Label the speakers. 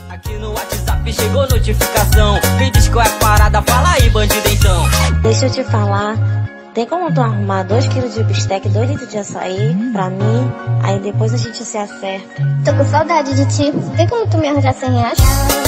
Speaker 1: Aqui no WhatsApp chegou notificação. Me diz qual é a parada, fala aí, bandido então.
Speaker 2: Deixa eu te falar, tem como tu arrumar 2 kg de bistec, 2 litros de açaí pra mim? Aí depois a gente se acerta.
Speaker 3: Tô com saudade de ti. Tem como tu me arranjar R$100?